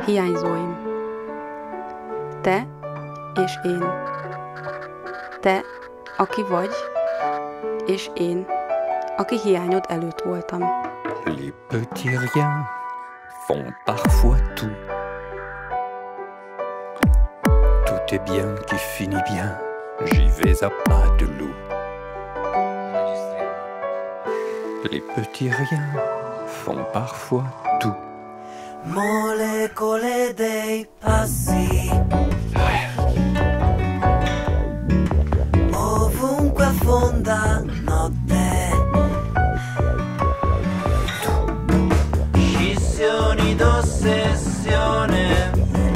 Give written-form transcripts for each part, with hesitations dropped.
Hiányzóim. Te és én. Te, aki vagy, és én, aki hiányod előtt voltam. Les petits riens font parfois tout. Tout est bien qui finit bien. J'y vais à pas de loup. Les petits riens font parfois tout. Molecole dei passi, ovunque affonda notte, scissioni d'ossessione,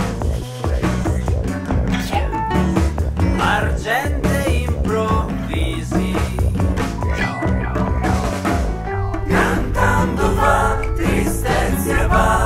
argentei improvvisi, cantando va, tristezza va.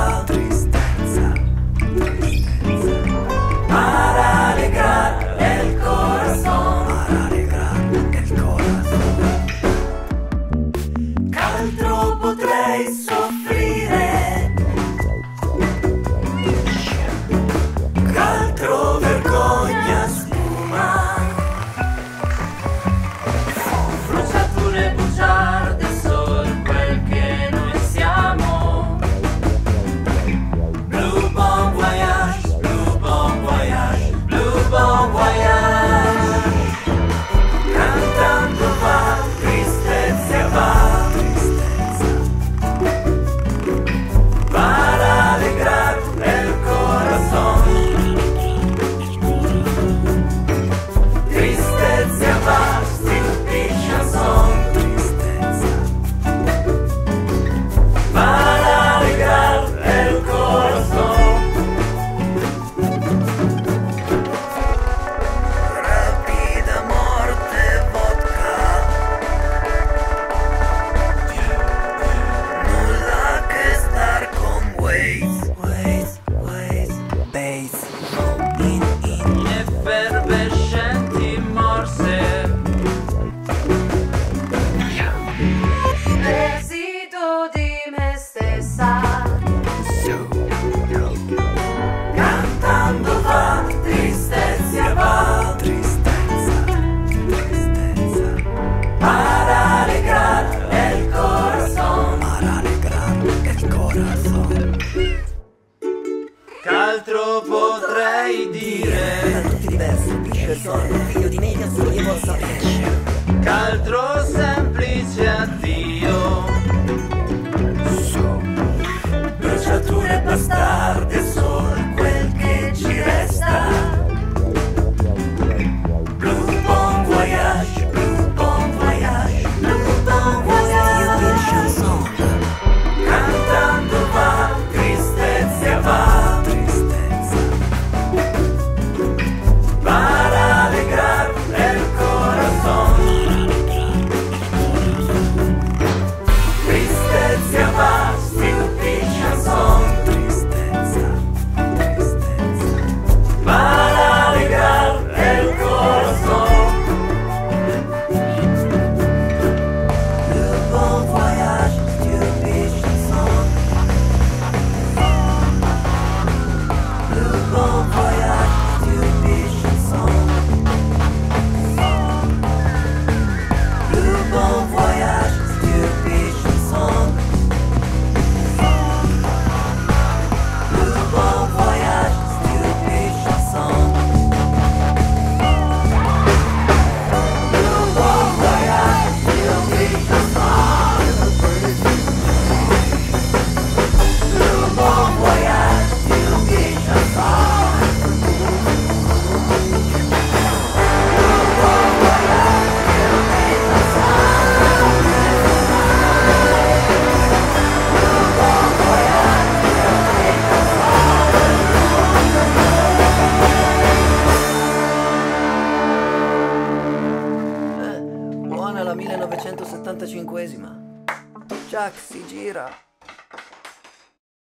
Effervescenti morse, residuo di me stessa, cantando va, tristezza va, tristezza, tristezza, para alegrar el corazón, para alegrar el corazón. Ch'altro potrei dire? Tutti diversi, persone, figlio di media, solo io posso sapere. Ch'altro sei?